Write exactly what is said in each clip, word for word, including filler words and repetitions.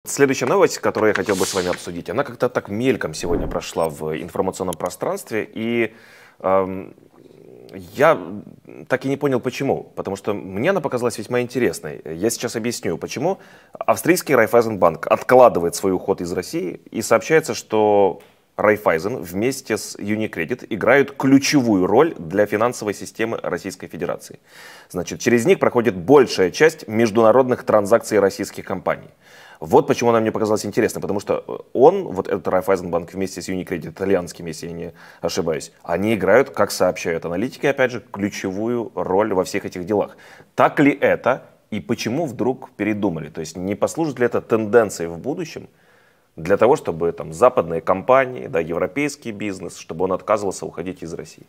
Следующая новость, которую я хотел бы с вами обсудить, она как-то так мельком сегодня прошла в информационном пространстве, и эм, я так и не понял, почему. Потому что мне она показалась весьма интересной. Я сейчас объясню, почему. Австрийский Райффайзенбанк откладывает свой уход из России, и сообщается, что Райффайзен вместе с Unicredit играют ключевую роль для финансовой системы Российской Федерации. Значит, через них проходит большая часть международных транзакций российских компаний. Вот почему она мне показалась интересной, потому что он, вот этот Райффайзенбанк вместе с Unicredit, итальянским, если я не ошибаюсь, они играют, как сообщают аналитики, опять же, ключевую роль во всех этих делах. Так ли это и почему вдруг передумали? То есть не послужит ли это тенденцией в будущем для того, чтобы там западные компании, да, европейский бизнес, чтобы он отказывался уходить из России?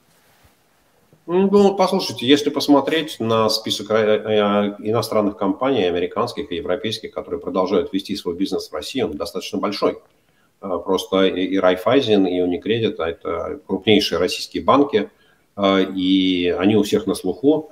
Ну, послушайте, если посмотреть на список иностранных компаний, американских и европейских, которые продолжают вести свой бизнес в России, он достаточно большой. Просто и Райффайзен, и Unicredit – это крупнейшие российские банки, и они у всех на слуху,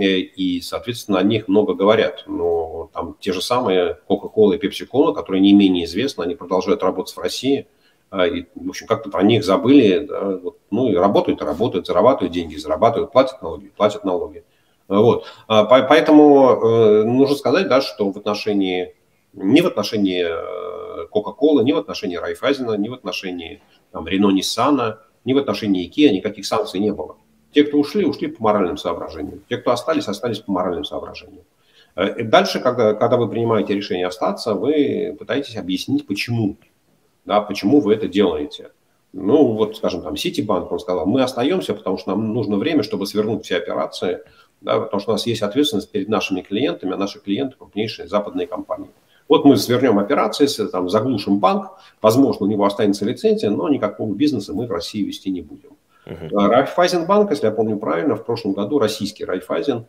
и, соответственно, о них много говорят. Но там те же самые Coca-Cola и Pepsi-Cola, которые не менее известны, они продолжают работать в России. И, в общем, как-то про них забыли, да, вот, ну и работают, и работают, зарабатывают деньги, зарабатывают, платят налоги, платят налоги. Вот. Поэтому э, нужно сказать, да, что в отношении, ни в отношении Coca-Cola, ни в отношении Райффайзена, ни в отношении там, Renault, Nissan, ни в отношении IKEA никаких санкций не было. Те, кто ушли, ушли по моральным соображениям. Те, кто остались, остались по моральным соображениям. И дальше, когда, когда вы принимаете решение остаться, вы пытаетесь объяснить, почему. Да, почему вы это делаете? Ну, вот, скажем, там, Ситибанк, он сказал, мы остаемся, потому что нам нужно время, чтобы свернуть все операции, да, потому что у нас есть ответственность перед нашими клиентами, а наши клиенты – крупнейшие западные компании. Вот мы свернем операции, там, заглушим банк, возможно, у него останется лицензия, но никакого бизнеса мы в России вести не будем. Uh-huh. Райффайзенбанк, если я помню правильно, в прошлом году российский Райффайзен,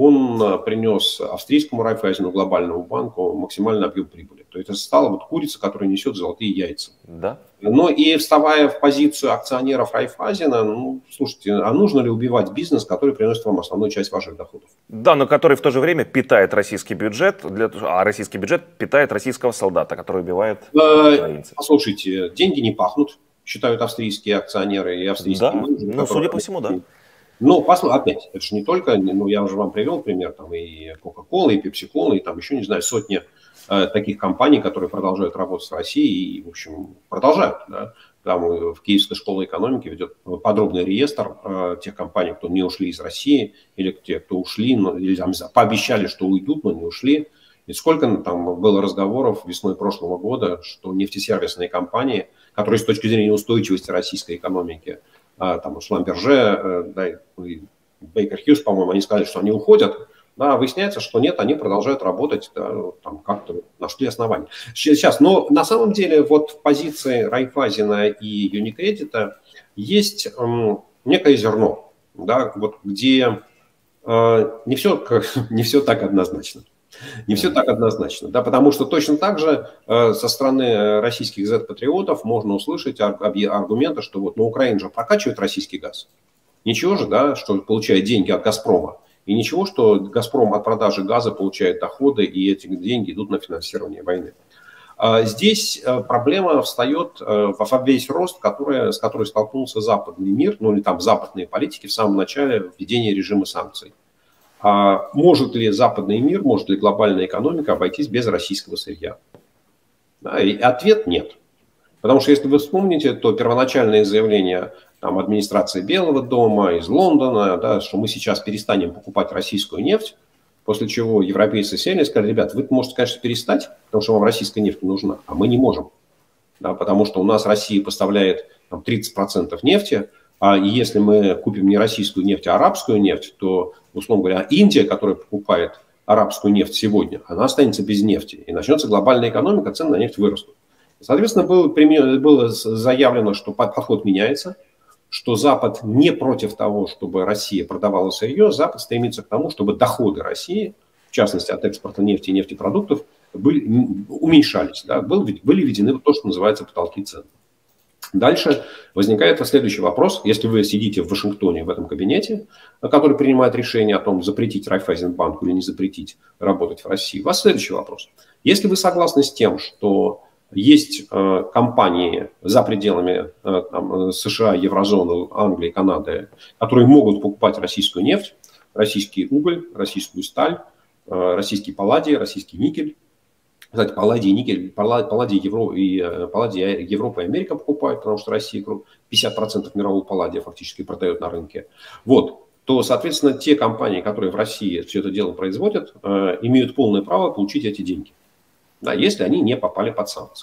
он принес австрийскому Райффайзену, глобальному банку, максимальный объем прибыли. То есть это стала вот курица, которая несет золотые яйца. Да. Ну и вставая в позицию акционеров Райффайзена, ну, слушайте, а нужно ли убивать бизнес, который приносит вам основную часть ваших доходов? Да, но который в то же время питает российский бюджет, для, а российский бюджет питает российского солдата, который убивает украинцев. Послушайте, деньги не пахнут, считают австрийские акционеры и австрийские да, менеджеры. ну, судя по всему, да. Ну, опять, это же не только, ну, я уже вам привел пример, там и Coca-Cola, и Pepsi-Cola, и там еще, не знаю, сотни э, таких компаний, которые продолжают работать в России и, в общем, продолжают, да. Там в Киевской школе экономики ведет подробный реестр э, тех компаний, кто не ушли из России, или те, кто ушли, но, или там, пообещали, что уйдут, но не ушли. И сколько там было разговоров весной прошлого года, что нефтесервисные компании, которые с точки зрения устойчивости российской экономики, там Шламберже, да, и Бейкер Хьюз, по-моему, они сказали, что они уходят, да, выясняется, что нет, они продолжают работать, да, там как-то нашли основания. Сейчас, но на самом деле вот в позиции Райффайзена и Unicredit есть эм, некое зерно, да, вот где э, не все, не все так однозначно. Не все так однозначно, да, потому что точно так же э, со стороны российских зет-патриотов можно услышать ар- аргументы, что вот, ну, Украина же прокачивает российский газ. Ничего же, да, что получает деньги от «Газпрома». И ничего, что «Газпром» от продажи газа получает доходы, и эти деньги идут на финансирование войны. А здесь э, проблема встает э, во весь рост, который, с которой столкнулся западный мир, ну или там западные политики в самом начале введения режима санкций. А может ли западный мир, может ли глобальная экономика обойтись без российского сырья? Да, и ответ нет. Потому что если вы вспомните, то первоначальные заявления там, администрации Белого дома, из Лондона, да, что мы сейчас перестанем покупать российскую нефть, после чего европейцы сели и сказали, ребят, вы можете, конечно, перестать, потому что вам российская нефть не нужна, а мы не можем. Да, потому что у нас Россия поставляет там, тридцать процентов нефти, а если мы купим не российскую нефть, а арабскую нефть, то, условно говоря, Индия, которая покупает арабскую нефть сегодня, она останется без нефти. И начнется глобальная экономика, цены на нефть вырастут. Соответственно, было, было заявлено, что подход меняется, что Запад не против того, чтобы Россия продавала сырье, Запад стремится к тому, чтобы доходы России, в частности от экспорта нефти и нефтепродуктов, были, уменьшались. Да, были введены то, что называется потолки цен. Дальше возникает следующий вопрос. Если вы сидите в Вашингтоне, в этом кабинете, который принимает решение о том, запретить Райффайзенбанку или не запретить работать в России, у вас следующий вопрос. Если вы согласны с тем, что есть э, компании за пределами э, там, США, Еврозоны, Англии, Канады, которые могут покупать российскую нефть, российский уголь, российскую сталь, э, российский палладий, российский никель. Кстати, палладий и никель, палладий, Евро, и, палладий Европа и Америка покупают, потому что Россия пятьдесят процентов мирового палладия фактически продает на рынке. Вот. То, соответственно, те компании, которые в России все это дело производят, э, имеют полное право получить эти деньги, да, если они не попали под санкции.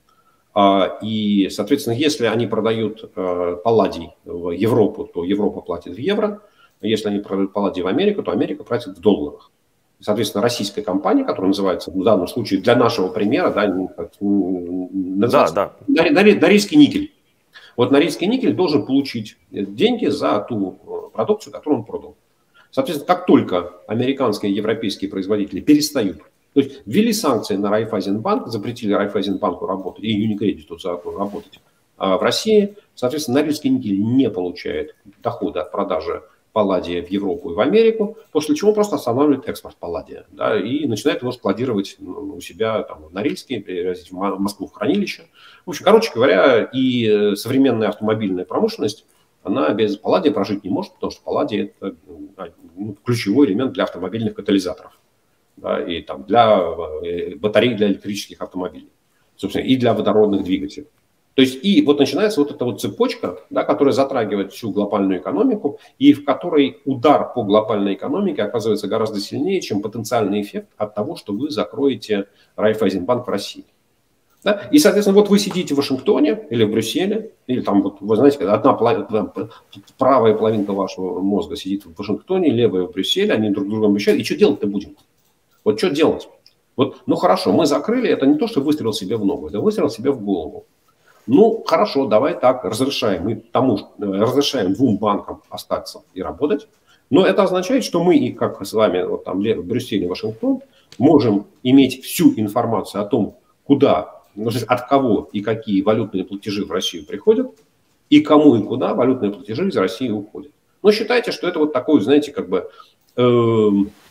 А, и, соответственно, если они продают э, палладий в Европу, то Европа платит в евро. Если они продают палладий в Америку, то Америка платит в долларах. Соответственно, российская компания, которая называется, в данном случае, для нашего примера, да, называется да, да. Норильский никель. Вот Норильский никель должен получить деньги за ту продукцию, которую он продал. Соответственно, как только американские и европейские производители перестают, то есть ввели санкции на Райффайзенбанк, запретили Райффайзенбанку работать и Юникредиту работать а в России, соответственно, Норильский никель не получает дохода от продажи палладия в Европу и в Америку, после чего просто останавливает экспорт палладия, да, и начинает его складировать у себя там, в Норильске, перевозить в Москву в хранилище. В общем, короче говоря, и современная автомобильная промышленность, она без палладия прожить не может, потому что палладий – это ну, ключевой элемент для автомобильных катализаторов, да, и там, для батарей для электрических автомобилей, собственно, и для водородных двигателей. То есть и вот начинается вот эта вот цепочка, да, которая затрагивает всю глобальную экономику, и в которой удар по глобальной экономике оказывается гораздо сильнее, чем потенциальный эффект от того, что вы закроете Райффайзенбанк в России. Да? И, соответственно, вот вы сидите в Вашингтоне или в Брюсселе, или там, вот, вы знаете, одна половина, правая половинка вашего мозга сидит в Вашингтоне, левая в Брюсселе, они друг другу обещают, и что делать-то будем? Вот что делать? Вот, ну хорошо, мы закрыли, это не то, что выстрел себе в ногу, это выстрел себе в голову. Ну, хорошо, давай так, разрешаем, мы тому, разрешаем двум банкам остаться и работать, но это означает, что мы, и как с вами вот там в Брюсселе, Вашингтон, можем иметь всю информацию о том, куда, от кого и какие валютные платежи в Россию приходят, и кому и куда валютные платежи из России уходят. Но считайте, что это вот такой, знаете, как бы э,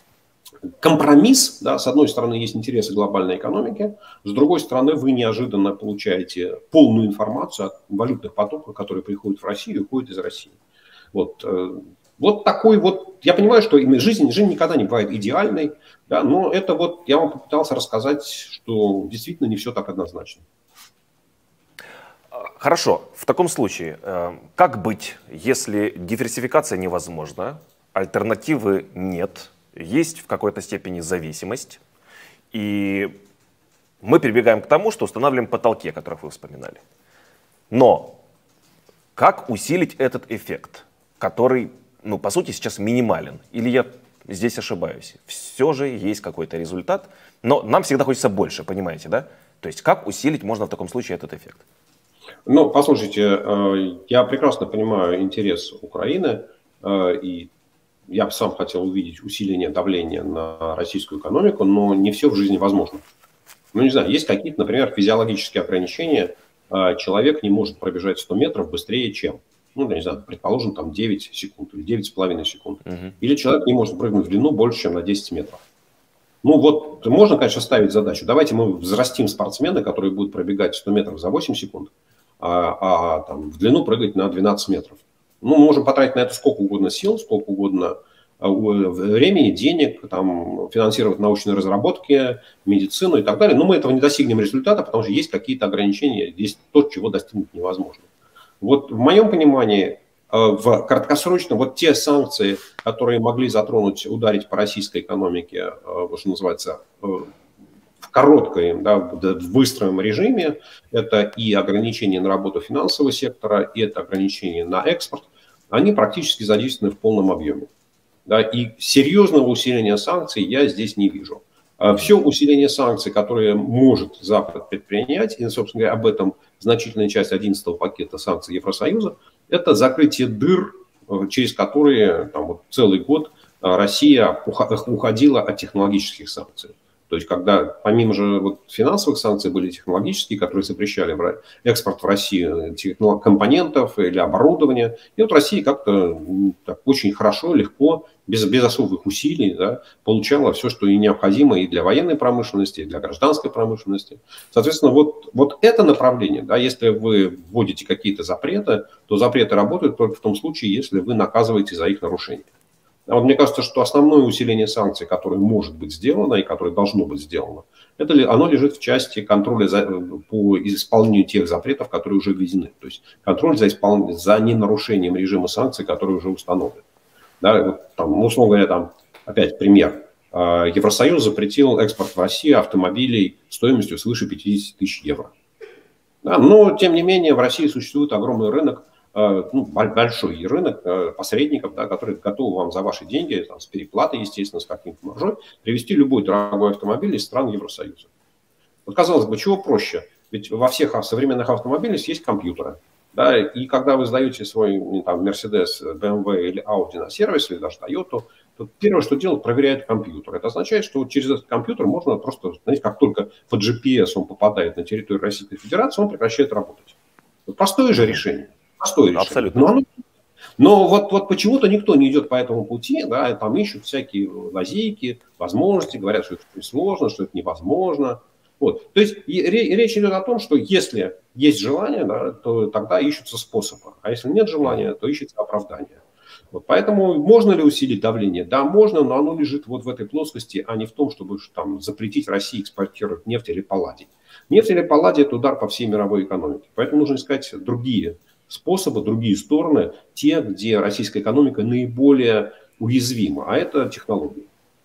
компромисс, да, с одной стороны есть интересы глобальной экономики, с другой стороны вы неожиданно получаете полную информацию о валютных потоках, которые приходят в Россию и уходят из России. Вот, вот такой вот, я понимаю, что жизнь, жизнь никогда не бывает идеальной, да, но это вот я вам попытался рассказать, что действительно не все так однозначно. Хорошо, в таком случае, как быть, если диверсификация невозможна, альтернативы нет, есть в какой-то степени зависимость, и мы прибегаем к тому, что устанавливаем потолки, о которых вы вспоминали. Но как усилить этот эффект, который, ну, по сути, сейчас минимален? Или я здесь ошибаюсь? Все же есть какой-то результат, но нам всегда хочется больше, понимаете, да? То есть как усилить можно в таком случае этот эффект? Ну, послушайте, я прекрасно понимаю интерес Украины, и я бы сам хотел увидеть усиление давления на российскую экономику, но не все в жизни возможно. Ну, не знаю, есть какие-то, например, физиологические ограничения. Человек не может пробежать сто метров быстрее, чем, ну, не знаю, предположим, там девять секунд или девять с половиной секунд. Uh-huh. Или человек не может прыгнуть в длину больше, чем на десять метров. Ну, вот можно, конечно, ставить задачу. Давайте мы взрастим спортсмена, который будет пробегать сто метров за восемь секунд, а, а там, в длину прыгать на двенадцать метров. Ну, мы можем потратить на это сколько угодно сил, сколько угодно времени, денег, там, финансировать научные разработки, медицину и так далее. Но мы этого не достигнем результата, потому что есть какие-то ограничения, есть то, чего достигнуть невозможно. Вот в моем понимании, в краткосрочно, вот те санкции, которые могли затронуть, ударить по российской экономике, что называется, в коротком, да, в быстром режиме, это и ограничения на работу финансового сектора, и это ограничения на экспорт, они практически задействованы в полном объеме. Да, и серьезного усиления санкций я здесь не вижу. Все усиление санкций, которые может Запад предпринять, и, собственно говоря, об этом значительная часть одиннадцатого пакета санкций Евросоюза, это закрытие дыр, через которые там, вот, целый год Россия уходила от технологических санкций. То есть, когда помимо же вот финансовых санкций были технологические, которые запрещали экспорт в Россию компонентов или оборудования. И вот Россия как-то так, очень хорошо, легко, без, без особых усилий, да, получала все, что и необходимо и для военной промышленности, и для гражданской промышленности. Соответственно, вот, вот это направление, да, если вы вводите какие-то запреты, то запреты работают только в том случае, если вы наказываете за их нарушение. А вот мне кажется, что основное усиление санкций, которое может быть сделано и которое должно быть сделано, это, оно лежит в части контроля за, по исполнению тех запретов, которые уже введены. То есть контроль за, испол... за ненарушением режима санкций, который уже установлен. Да, вот там, ну, условно говоря, там, опять пример. Евросоюз запретил экспорт в Россию автомобилей стоимостью свыше пятидесяти тысяч евро. Да, но, тем не менее, в России существует огромный рынок, ну, большой рынок посредников, да, которые готовы вам за ваши деньги, там, с переплатой, естественно, с каким-то маржой, привезти любой дорогой автомобиль из стран Евросоюза. Вот, казалось бы, чего проще? Ведь во всех современных автомобилях есть компьютеры. Да, и когда вы сдаете свой там, Mercedes, бэ эм вэ или Audi на сервис, или даже Toyota, то первое, что делают, проверяют компьютер. Это означает, что через этот компьютер можно просто, знаете, как только по джи пи эс он попадает на территорию Российской Федерации, он прекращает работать. Вот простое же решение. Простое решение. Абсолютно. Но, оно, но вот, вот почему-то никто не идет по этому пути, да, там ищут всякие лазейки, возможности, говорят, что это сложно, что это невозможно. Вот. То есть речь идет о том, что если есть желание, да, то тогда ищутся способы. А если нет желания, то ищется оправдание. Вот. Поэтому можно ли усилить давление? Да, можно, но оно лежит вот в этой плоскости, а не в том, чтобы там, запретить России экспортировать нефть или палладий. Нефть или палладий – это удар по всей мировой экономике. Поэтому нужно искать другие способы, другие стороны, те, где российская экономика наиболее уязвима, а это технологии.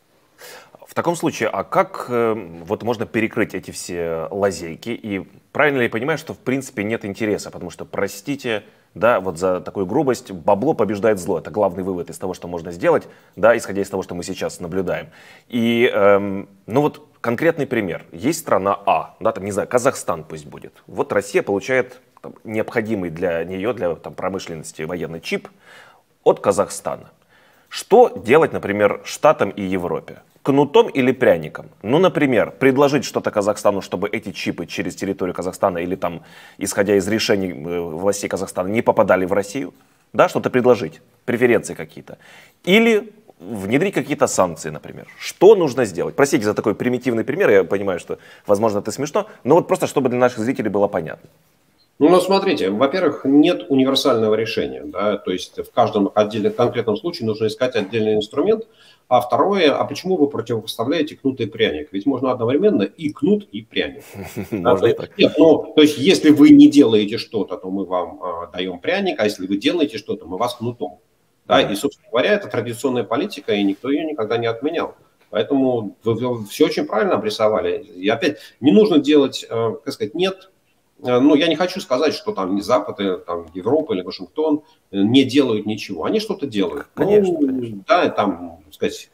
В таком случае, а как э, вот можно перекрыть эти все лазейки? И правильно ли я понимаю, что в принципе нет интереса? Потому что, простите, да, вот за такую грубость бабло побеждает зло. Это главный вывод из того, что можно сделать, да, исходя из того, что мы сейчас наблюдаем. И, эм, ну вот конкретный пример. Есть страна А, да, там, не знаю, Казахстан пусть будет. Вот Россия получает там, необходимый для нее, для там, промышленности военный чип от Казахстана. Что делать, например, Штатам и Европе? Кнутом или пряником? Ну, например, предложить что-то Казахстану, чтобы эти чипы через территорию Казахстана или там, исходя из решений властей Казахстана, не попадали в Россию. Да, что-то предложить, преференции какие-то. Или внедрить какие-то санкции, например. Что нужно сделать? Простите за такой примитивный пример, я понимаю, что, возможно, это смешно, но вот просто, чтобы для наших зрителей было понятно. Ну, ну, смотрите, во-первых, нет универсального решения, да, то есть в каждом отдельном конкретном случае нужно искать отдельный инструмент. А второе, а почему вы противопоставляете кнут и пряник? Ведь можно одновременно и кнут, и пряник. Можно и так. Нет, ну, то есть если вы не делаете что-то, то мы вам а, даем пряник, а если вы делаете что-то, мы вас кнутом. Да, и, собственно говоря, это традиционная политика, и никто ее никогда не отменял. Поэтому вы, вы все очень правильно обрисовали. И опять, не нужно делать, э, как сказать, нет. Ну, я не хочу сказать, что там Запад, там, Европа или Вашингтон не делают ничего. Они что-то делают. Конечно, ну, конечно. Да, там, так сказать,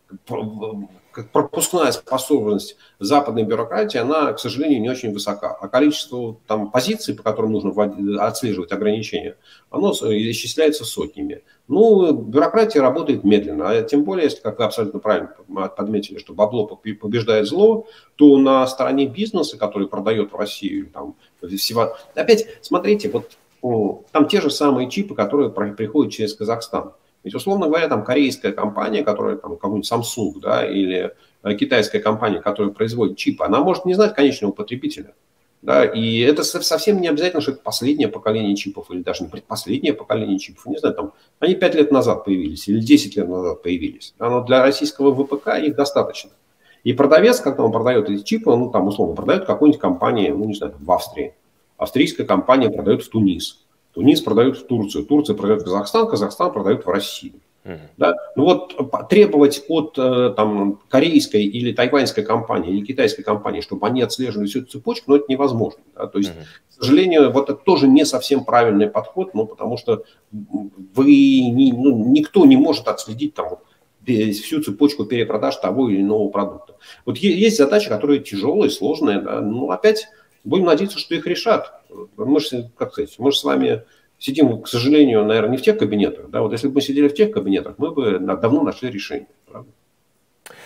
пропускная способность западной бюрократии, она, к сожалению, не очень высока. А количество там, позиций, по которым нужно отслеживать ограничения, оно исчисляется сотнями. Ну, бюрократия работает медленно. А тем более, если, как вы абсолютно правильно подметили, что бабло побеждает зло, то на стороне бизнеса, который продает в Россию, там, всего... Опять, смотрите, вот там те же самые чипы, которые приходят через Казахстан. Ведь, условно говоря, там корейская компания, которая там какой-нибудь Samsung, да, или китайская компания, которая производит чипы, она может не знать конечного потребителя. Да, и это совсем не обязательно, что это последнее поколение чипов, или даже не предпоследнее поколение чипов. Не знаю, там, они пять лет назад появились, или десять лет назад появились. Но для российского вэ пэ ка их достаточно. И продавец, когда он продает эти чипы, он там, условно, продает какой-нибудь компании, ну, не знаю, в Австрии. Австрийская компания продает в Тунис. Тунис продает в Турцию, Турция продает в Казахстан, Казахстан продает в Россию. Uh-huh. Да? Ну вот требовать от там, корейской или тайваньской компании или китайской компании, чтобы они отслеживали всю эту цепочку, но это невозможно. Да? То есть, uh-huh. к сожалению, вот это тоже не совсем правильный подход, ну, потому что вы, не, ну, никто не может отследить там, всю цепочку перепродаж того или иного продукта. Вот есть задачи, которые тяжелые, сложные, да? Ну опять будем надеяться, что их решат. Мы же, как сказать, мы же с вами сидим, к сожалению, наверное, не в тех кабинетах. Да? Вот если бы мы сидели в тех кабинетах, мы бы давно нашли решение. Правда?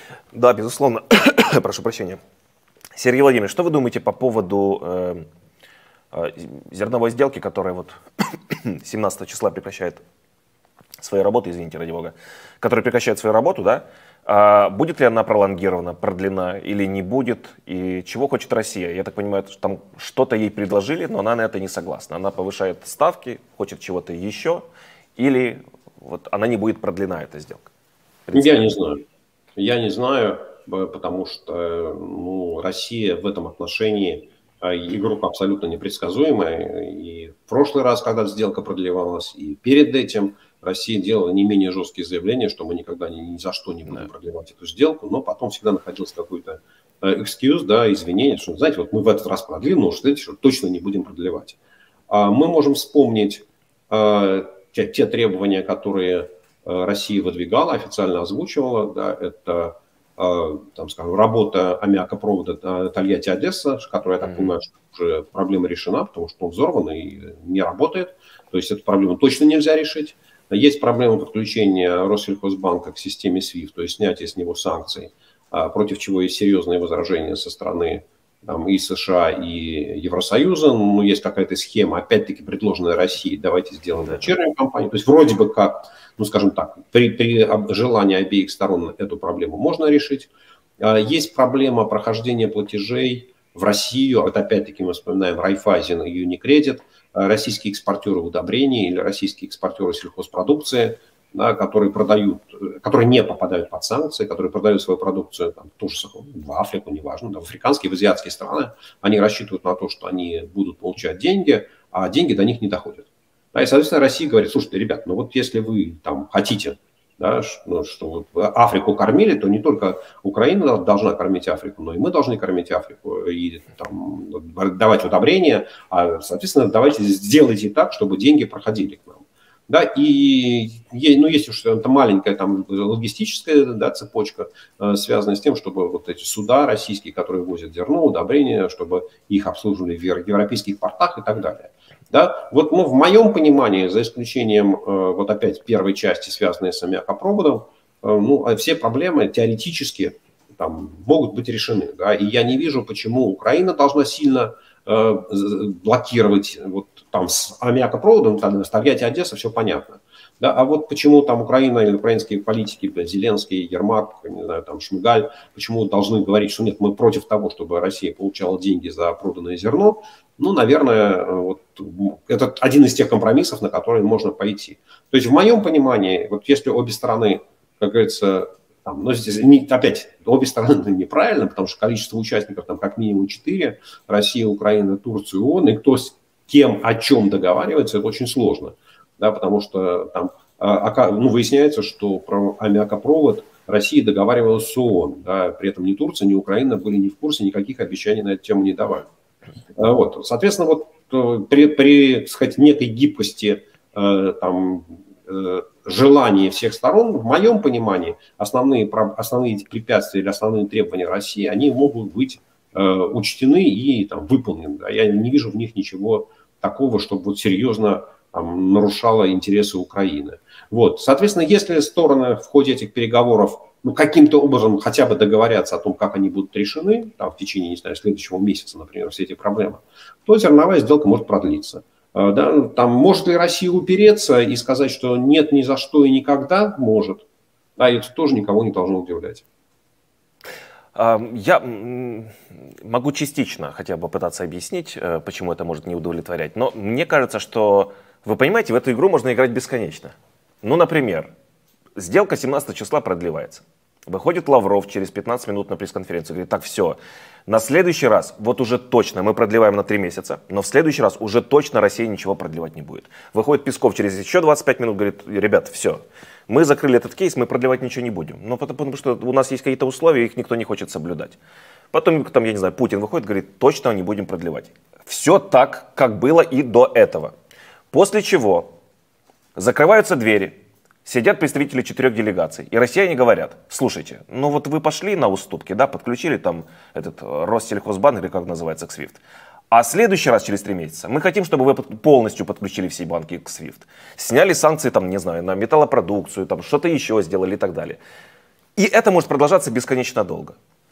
Да, безусловно. Прошу прощения. Сергей Владимирович, что вы думаете по поводу э, э, зерновой сделки, которая вот семнадцатого числа прекращает свою работу, извините, ради бога, которая прекращает свою работу, да? А будет ли она пролонгирована, продлена или не будет? И чего хочет Россия? Я так понимаю, что там что-то ей предложили, но она на это не согласна. Она повышает ставки, хочет чего-то еще, или вот она не будет продлена, эта сделка? Я не знаю. Я не знаю, потому что ну, Россия в этом отношении игрок абсолютно непредсказуемая. И в прошлый раз, когда сделка продлевалась, и перед этим Россия делала не менее жесткие заявления, что мы никогда ни, ни за что не будем продлевать эту сделку, но потом всегда находился какой-то экскьюз, да, извинение, что, знаете, вот мы в этот раз продлим, но что, что точно не будем продлевать. Мы можем вспомнить те, те требования, которые Россия выдвигала, официально озвучивала, да, это там, скажем, работа аммиакопровода Тольятти-Одесса, которая, я так понимаю, что уже проблема решена, потому что он взорван и не работает. То есть эту проблему точно нельзя решить. Есть проблема подключения Россельхозбанка к системе свифт, то есть снятия с него санкций, против чего есть серьезные возражения со стороны там, и США, и Евросоюза. Ну, есть какая-то схема, опять-таки, предложенная Россией, давайте сделаем дочернюю компанию. То есть вроде бы как, ну, скажем так, при, при желании обеих сторон эту проблему можно решить. Есть проблема прохождения платежей в Россию. Вот опять-таки мы вспоминаем Райфайзен и Юникредит, российские экспортеры удобрений или российские экспортеры сельхозпродукции, да, которые продают, которые не попадают под санкции, которые продают свою продукцию там, тоже в Африку, неважно, да, в африканские, в азиатские страны, они рассчитывают на то, что они будут получать деньги, а деньги до них не доходят. Да, и, соответственно, Россия говорит, слушайте, ребят, ну вот если вы там хотите, да, что, что вот Африку кормили, то не только Украина должна кормить Африку, но и мы должны кормить Африку и там, давать удобрения, а, соответственно, давайте сделайте так, чтобы деньги проходили к нам. Да, и ну, есть уж это маленькая там логистическая, да, цепочка, э, связанная с тем, чтобы вот эти суда российские, которые возят зерно, удобрения, чтобы их обслуживали в европейских портах и так далее. Да, вот, ну, в моем понимании, за исключением э, вот опять первой части, связанной с аммиакопроводом, э, ну, все проблемы теоретически там, могут быть решены. Да, и я не вижу, почему Украина должна сильно э, блокировать вот, там, с аммиакопроводом, там, с Тольятти-Одесса, все понятно. Да, а вот почему там Украина или украинские политики, Зеленский, Ермак, не знаю, там, Шмыгаль, почему должны говорить, что нет, мы против того, чтобы Россия получала деньги за проданное зерно, ну, наверное, вот, это один из тех компромиссов, на которые можно пойти. То есть, в моем понимании, вот если обе стороны, как говорится, там, ну, здесь, опять, обе стороны неправильно, потому что количество участников там как минимум четыре, Россия, Украина, Турция, ООН, и кто с кем о чем договаривается, это очень сложно. Да, потому что там ну, выясняется, что про аммиакопровод Россия договаривалась с ООН. Да, при этом ни Турция, ни Украина были не в курсе, никаких обещаний на эту тему не давали. Вот. Соответственно, вот при, при сказать, некой гибкости там, желаний всех сторон, в моем понимании, основные, основные препятствия или основные требования России, они могут быть учтены и там, выполнены. Да. Я не вижу в них ничего такого, чтобы вот серьезно там, нарушало интересы Украины. Вот. Соответственно, если стороны в ходе этих переговоров ну, каким-то образом хотя бы договорятся о том, как они будут решены, там, в течение, не знаю, следующего месяца, например, все эти проблемы, то зерновая сделка может продлиться. Да? Там, может ли Россия упереться и сказать, что нет ни за что и никогда? Может. А это тоже никого не должно удивлять. Я могу частично хотя бы попытаться объяснить, почему это может не удовлетворять, но мне кажется, что, вы понимаете, в эту игру можно играть бесконечно. Ну, например, сделка семнадцатого числа продлевается. Выходит Лавров через пятнадцать минут на пресс-конференцию, говорит, так, все, на следующий раз, вот уже точно, мы продлеваем на три месяца, но в следующий раз уже точно Россия ничего продлевать не будет. Выходит Песков через еще двадцать пять минут, говорит, ребят, все, мы закрыли этот кейс, мы продлевать ничего не будем. Ну, потому, потому что у нас есть какие-то условия, их никто не хочет соблюдать. Потом, там, я не знаю, Путин выходит, говорит, точно не будем продлевать. Все так, как было и до этого. После чего закрываются двери. Сидят представители четырех делегаций, и россияне говорят, слушайте, ну вот вы пошли на уступки, да, подключили там этот Россельхозбанк, или как называется, к свифт, а в следующий раз через три месяца мы хотим, чтобы вы полностью подключили все банки к свифт, сняли санкции там, не знаю, на металлопродукцию, там что-то еще сделали и так далее. И это может продолжаться бесконечно долго.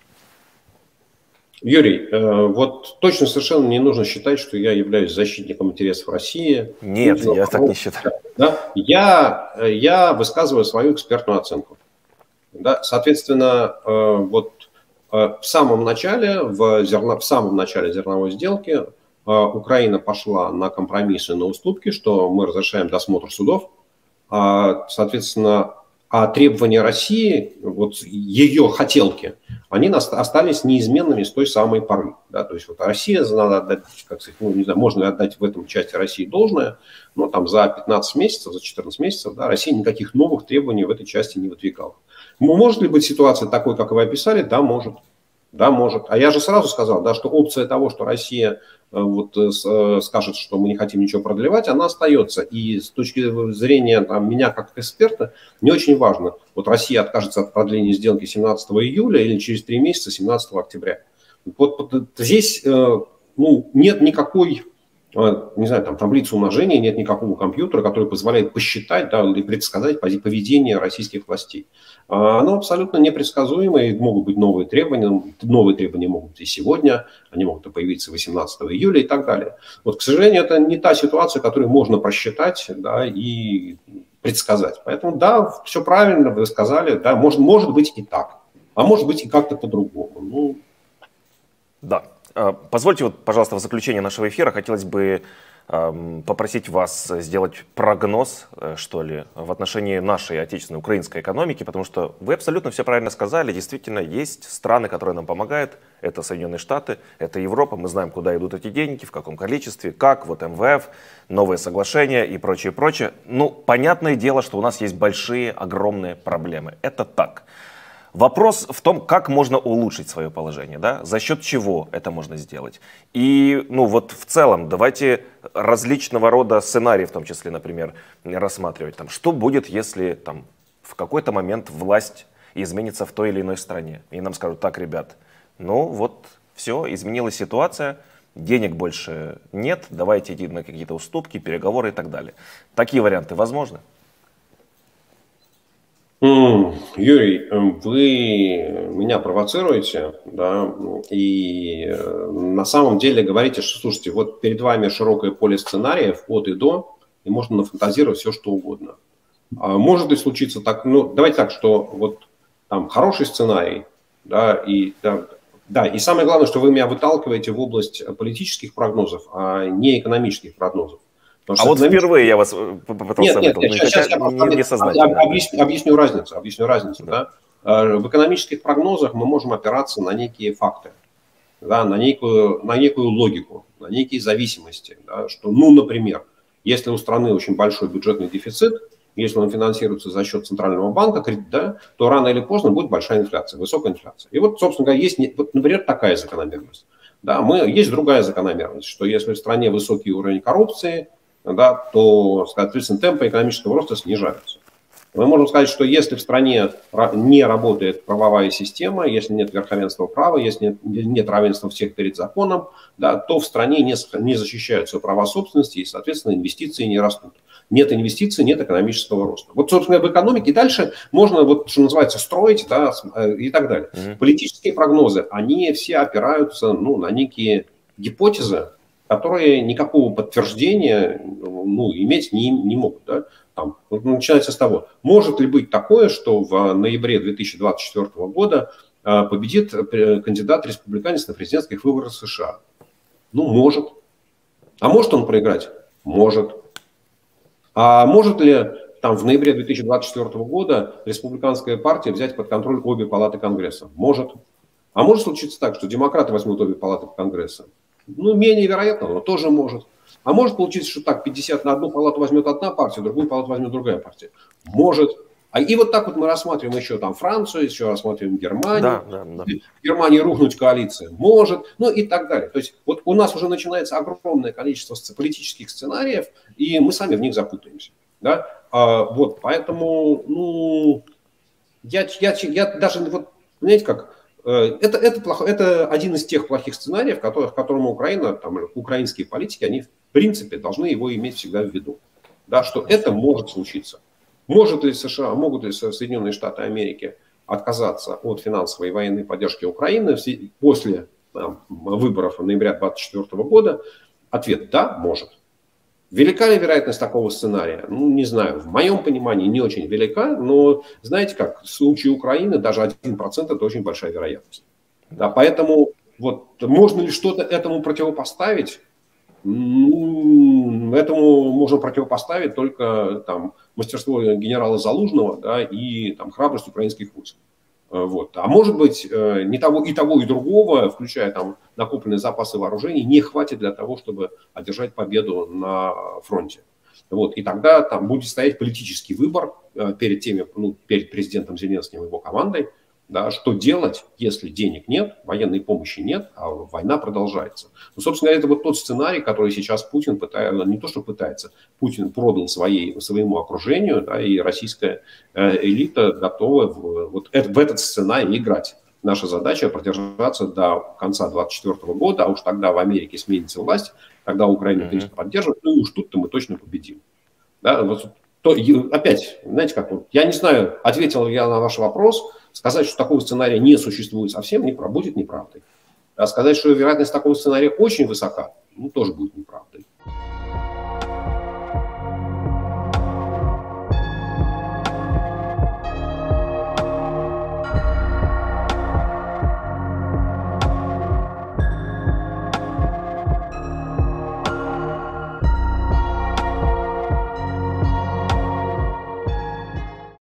Юрий, вот точно совершенно не нужно считать, что я являюсь защитником интересов России. Нет, Путина, я так не считаю. Да? Я, я высказываю свою экспертную оценку. Да? Соответственно, вот в самом начале, в, зерно, в самом начале зерновой сделки Украина пошла на компромиссы, на уступки, что мы разрешаем досмотр судов. Соответственно, а требования России, вот ее хотелки, они остались неизменными с той самой поры. Да? То есть вот Россия, надо отдать, как сказать, ну, не знаю, можно отдать в этом части России должное, но там за пятнадцать месяцев, за четырнадцать месяцев, да, Россия никаких новых требований в этой части не выдвигала. Может ли быть ситуация такой, как вы описали? Да, может. Да, может. А я же сразу сказал, да, что опция того, что Россия вот, скажет, что мы не хотим ничего продлевать, она остается. И с точки зрения там, меня как эксперта, не очень важно, вот Россия откажется от продления сделки семнадцатого июля или через три месяца семнадцатого октября. Вот, вот здесь ну, нет никакой, не знаю, там таблицы умножения, нет никакого компьютера, который позволяет посчитать, да, или предсказать поведение российских властей. Оно абсолютно непредсказуемое, и могут быть новые требования, новые требования могут быть и сегодня, они могут появиться восемнадцатого июля и так далее. Вот, к сожалению, это не та ситуация, которую можно просчитать, да, и предсказать. Поэтому, да, все правильно вы сказали, да, может, может быть и так, а может быть и как-то по-другому. Ну... Да. Позвольте, вот, пожалуйста, в заключение нашего эфира хотелось бы э, попросить вас сделать прогноз, э, что ли, в отношении нашей отечественной украинской экономики, потому что вы абсолютно все правильно сказали. Действительно, есть страны, которые нам помогают. Это Соединенные Штаты, это Европа. Мы знаем, куда идут эти деньги, в каком количестве, как. Вот эм вэ эф, новые соглашения и прочее, прочее. Ну, понятное дело, что у нас есть большие, огромные проблемы. Это так. Вопрос в том, как можно улучшить свое положение, да? За счет чего это можно сделать. И, ну вот в целом, давайте различного рода сценарии, в том числе, например, рассматривать. Там, что будет, если там, в какой-то момент власть изменится в той или иной стране. И нам скажут, так, ребят, ну вот все, изменилась ситуация, денег больше нет, давайте идти на какие-то уступки, переговоры и так далее. Такие варианты возможны? Юрий, вы меня провоцируете, да, и на самом деле говорите, что, слушайте, вот перед вами широкое поле сценариев от и до, и можно нафантазировать все, что угодно. А может ли случиться так, ну, давайте так, что вот там хороший сценарий, да, и, да, да, и самое главное, что вы меня выталкиваете в область политических прогнозов, а не экономических прогнозов. А вот экономически... впервые я вас попытался... Нет, нет, нет, сейчас, сейчас я не, не объясню, объясню разницу. Объясню разницу да. Да? В экономических прогнозах мы можем опираться на некие факты, да, на, некую, на некую логику, на некие зависимости. Да, что, ну, например, если у страны очень большой бюджетный дефицит, если он финансируется за счет Центрального банка, да, то рано или поздно будет большая инфляция, высокая инфляция. И вот, собственно говоря, есть, вот, например, такая закономерность. Да, мы, есть другая закономерность, что если в стране высокий уровень коррупции, да, то, соответственно, темпы экономического роста снижаются. Мы можем сказать, что если в стране не работает правовая система, если нет верховенства права, если нет, нет равенства всех перед законом, да, то в стране не, не защищаются права собственности и, соответственно, инвестиции не растут. Нет инвестиций, нет экономического роста. Вот, собственно, в экономике дальше можно, вот, что называется, строить, да, и так далее. Mm-hmm. Политические прогнозы, они все опираются, ну, на некие гипотезы, которые никакого подтверждения, ну, иметь не, не могут. Да? Там, начинается с того, может ли быть такое, что в ноябре две тысячи двадцать четвёртого года победит кандидат-республиканец на президентских выборах США? Ну, может. А может он проиграть? Может. А может ли там, в ноябре две тысячи двадцать четвёртого года республиканская партия взять под контроль обе палаты Конгресса? Может. А может случиться так, что демократы возьмут обе палаты Конгресса? Ну, менее вероятно, но тоже может. А может получиться, что так, пятьдесят на одну палату возьмет одна партия, другую палату возьмет другая партия. Может. А и вот так вот мы рассматриваем еще там Францию, еще рассматриваем Германию. Да, да, да. В Германии рухнуть коалиция может, ну и так далее. То есть вот у нас уже начинается огромное количество политических сценариев, и мы сами в них запутаемся. Да? А, вот, поэтому, ну, я, я, я даже, вот, знаете как, Это, это, плохо, это один из тех плохих сценариев, которых, к которому Украина, там, украинские политики, они в принципе должны его иметь всегда в виду. Да, что это может случиться. Может ли США, могут ли Соединенные Штаты Америки отказаться от финансовой и военной поддержки Украины после там, выборов ноября две тысячи двадцать четвёртого года? Ответ – да, может. Велика ли вероятность такого сценария? Ну, не знаю, в моем понимании не очень велика, но знаете как, в случае Украины даже один процент это очень большая вероятность. Да, поэтому вот, можно ли что-то этому противопоставить? Ну, этому можно противопоставить только там, мастерство генерала Залужного, да, и там, храбрость украинских войск. Вот. А может быть, не того, и того, и другого, включая там, накопленные запасы вооружений, не хватит для того, чтобы одержать победу на фронте. Вот. И тогда там будет стоять политический выбор перед, теми, ну, перед президентом Зеленским и его командой, да, что делать, если денег нет, военной помощи нет, а война продолжается. Ну, собственно говоря, это вот тот сценарий, который сейчас Путин пытается, не то что пытается, Путин продал своей, своему окружению, да, и российская э, элита готова в, вот это, в этот сценарий играть. Наша задача продержаться до конца две тысячи двадцать четвёртого года, а уж тогда в Америке сменится власть, тогда Украину mm-hmm. поддерживать, ну и уж тут-то мы точно победим. Да, вот, то, опять, знаете как, вот, я не знаю, ответил ли я на ваш вопрос. Сказать, что такого сценария не существует совсем, не будет неправдой. А сказать, что вероятность такого сценария очень высока, ну, тоже будет неправдой.